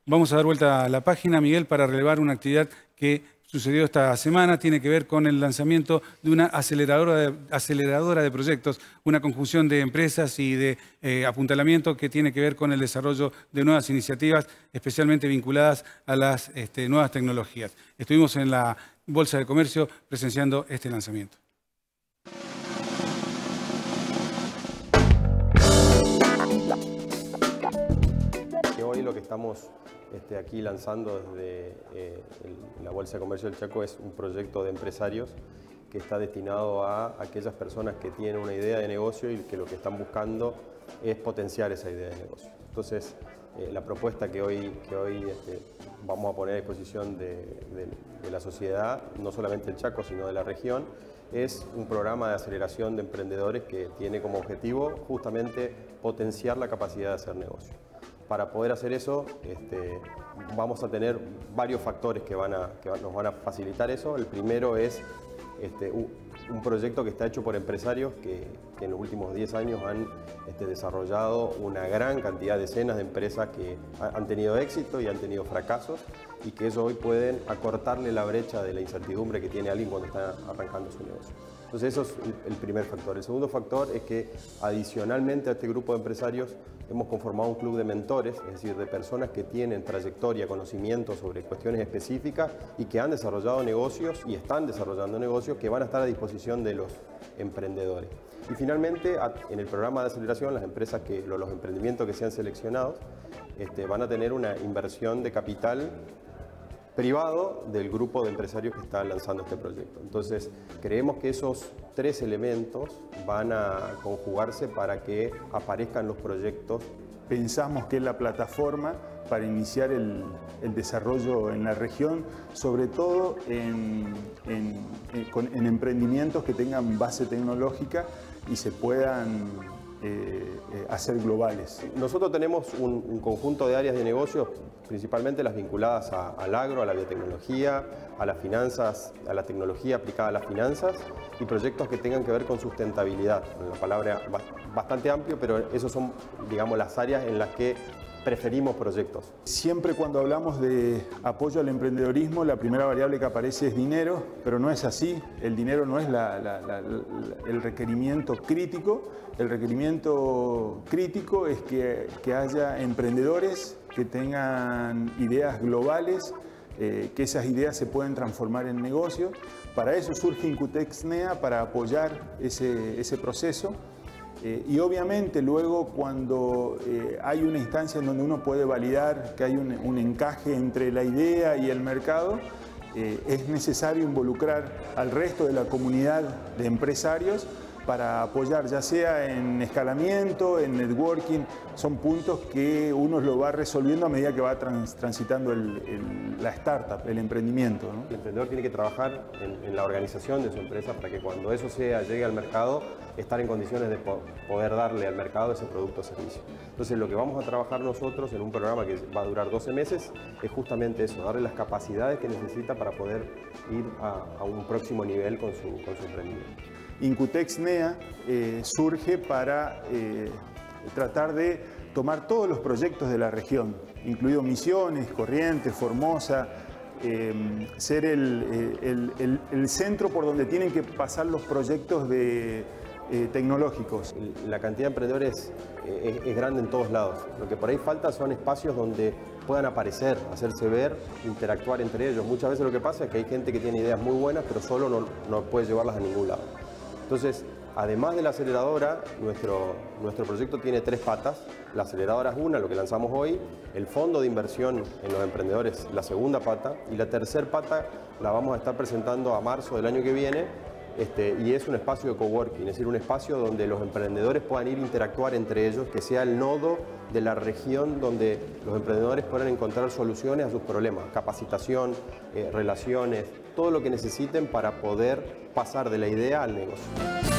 Vamos a dar vuelta a la página, Miguel, para relevar una actividad que sucedió esta semana. Tiene que ver con el lanzamiento de una aceleradora de proyectos, una conjunción de empresas y de apuntalamiento que tiene que ver con el desarrollo de nuevas iniciativas, especialmente vinculadas a las nuevas tecnologías. Estuvimos en la Bolsa de Comercio presenciando este lanzamiento. Hoy lo que estamos aquí lanzando desde la Bolsa de Comercio del Chaco es un proyecto de empresarios que está destinado a aquellas personas que tienen una idea de negocio y que lo que están buscando es potenciar esa idea de negocio. Entonces, la propuesta que hoy vamos a poner a disposición de la sociedad, no solamente del Chaco, sino de la región, es un programa de aceleración de emprendedores que tiene como objetivo justamente potenciar la capacidad de hacer negocio. Para poder hacer eso, vamos a tener varios factores que nos van a facilitar eso. El primero es un proyecto que está hecho por empresarios que en los últimos 10 años han desarrollado una gran cantidad, decenas de empresas que han tenido éxito y han tenido fracasos y que ellos hoy pueden acortarle la brecha de la incertidumbre que tiene alguien cuando está arrancando su negocio. Entonces eso es el primer factor. El segundo factor es que adicionalmente a este grupo de empresarios hemos conformado un club de mentores, es decir, de personas que tienen trayectoria, conocimiento sobre cuestiones específicas y que han desarrollado negocios y están desarrollando negocios que van a estar a disposición de los emprendedores. Y finalmente, en el programa de aceleración, las empresas los emprendimientos que sean seleccionados van a tener una inversión de capital privado del grupo de empresarios que está lanzando este proyecto. Entonces, creemos que esos tres elementos van a conjugarse para que aparezcan los proyectos. Pensamos que es la plataforma para iniciar el desarrollo en la región, sobre todo en emprendimientos que tengan base tecnológica y se puedan hacer globales. Nosotros tenemos un conjunto de áreas de negocios, principalmente las vinculadas al agro, a la biotecnología, a las finanzas, a la tecnología aplicada a las finanzas y proyectos que tengan que ver con sustentabilidad. Una palabra bastante amplio, pero esos son, digamos, las áreas en las que preferimos proyectos. Siempre cuando hablamos de apoyo al emprendedorismo, la primera variable que aparece es dinero, pero no es así. El dinero no es el requerimiento crítico. El requerimiento crítico es que haya emprendedores que tengan ideas globales, que esas ideas se pueden transformar en negocios. Para eso surge Incutex-NEA, para apoyar ese proceso. Y obviamente luego cuando hay una instancia en donde uno puede validar que hay un encaje entre la idea y el mercado, es necesario involucrar al resto de la comunidad de empresarios para apoyar, ya sea en escalamiento, en networking. Son puntos que uno lo va resolviendo a medida que va transitando la startup, el emprendimiento, ¿no? El emprendedor tiene que trabajar en la organización de su empresa para que cuando eso llegue al mercado, estar en condiciones de poder darle al mercado ese producto o servicio. Entonces lo que vamos a trabajar nosotros en un programa que va a durar 12 meses es justamente eso, darle las capacidades que necesita para poder ir a un próximo nivel con su emprendimiento. Incutex-NEA surge para tratar de tomar todos los proyectos de la región, incluido Misiones, Corrientes, Formosa, ser el centro por donde tienen que pasar los proyectos tecnológicos. La cantidad de emprendedores es grande en todos lados. Lo que por ahí falta son espacios donde puedan aparecer, hacerse ver, interactuar entre ellos. Muchas veces lo que pasa es que hay gente que tiene ideas muy buenas, pero solo no puede llevarlas a ningún lado. Entonces, además de la aceleradora, nuestro proyecto tiene 3 patas. La aceleradora es una, lo que lanzamos hoy, el fondo de inversión en los emprendedores, la segunda pata, y la tercera pata la vamos a estar presentando a marzo del año que viene, y es un espacio de coworking, es decir, un espacio donde los emprendedores puedan ir a interactuar entre ellos, que sea el nodo de la región donde los emprendedores puedan encontrar soluciones a sus problemas, capacitación, relaciones, todo lo que necesiten para poder pasar de la idea al negocio.